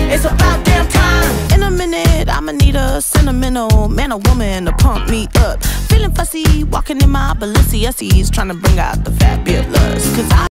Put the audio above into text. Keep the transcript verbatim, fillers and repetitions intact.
It's about damn time. In a minute, I'ma need a sentimental man or woman to pump me up. Feeling fussy, walking in my Balenciennes, trying to bring out the fabulous. Cause I